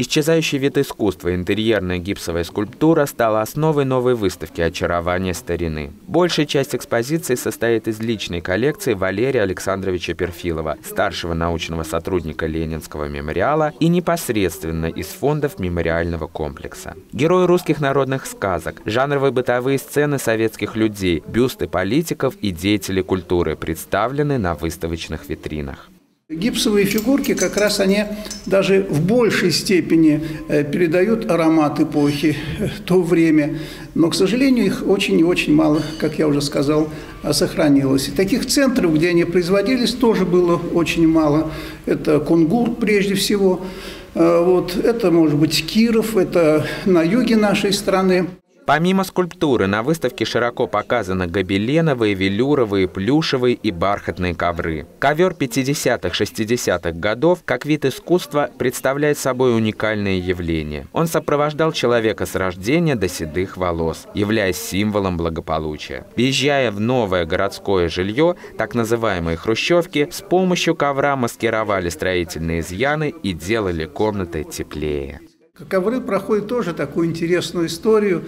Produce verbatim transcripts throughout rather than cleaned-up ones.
Исчезающий вид искусства, интерьерная гипсовая скульптура стала основой новой выставки «Очарование старины». Большая часть экспозиции состоит из личной коллекции Валерия Александровича Перфилова, старшего научного сотрудника Ленинского мемориала, и непосредственно из фондов мемориального комплекса. Герои русских народных сказок, жанровые бытовые сцены советских людей, бюсты политиков и деятелей культуры представлены на выставочных витринах. Гипсовые фигурки как раз они даже в большей степени передают аромат эпохи, то время. Но, к сожалению, их очень и очень мало, как я уже сказал, сохранилось. И таких центров, где они производились, тоже было очень мало. Это Кунгур прежде всего. Вот. Это, может быть, Киров, это на юге нашей страны. Помимо скульптуры, на выставке широко показаны гобеленовые, велюровые, плюшевые и бархатные ковры. Ковер пятидесятых-шестидесятых годов, как вид искусства, представляет собой уникальное явление. Он сопровождал человека с рождения до седых волос, являясь символом благополучия. Въезжая в новое городское жилье, так называемые хрущевки, с помощью ковра маскировали строительные изъяны и делали комнаты теплее. Ковры проходят тоже такую интересную историю.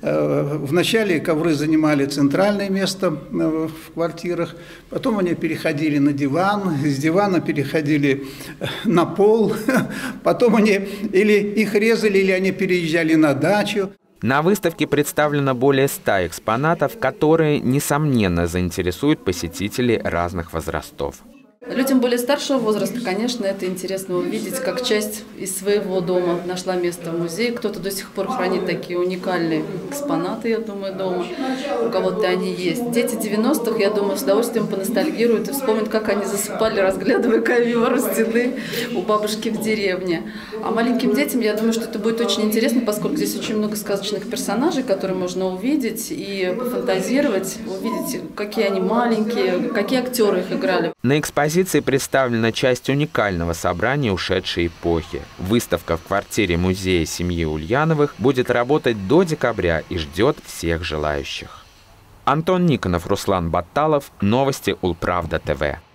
Вначале ковры занимали центральное место в квартирах, потом они переходили на диван, с дивана переходили на пол, потом они или их резали, или они переезжали на дачу. На выставке представлено более ста экспонатов, которые, несомненно, заинтересуют посетителей разных возрастов. Людям более старшего возраста, конечно, это интересно увидеть, как часть из своего дома нашла место в музее. Кто-то до сих пор хранит такие уникальные экспонаты, я думаю, дома. У кого-то они есть. Дети девяностых, я думаю, с удовольствием поностальгируют и вспомнят, как они засыпали, разглядывая ковер у стены у бабушки в деревне. А маленьким детям, я думаю, что это будет очень интересно, поскольку здесь очень много сказочных персонажей, которые можно увидеть и пофантазировать, увидеть, какие они маленькие, какие актеры их играли. На экспозиции В экспозиции представлена часть уникального собрания ушедшей эпохи. Выставка в квартире музея семьи Ульяновых будет работать до декабря и ждет всех желающих. Антон Никонов, Руслан Баталов. Новости Улправда ТВ.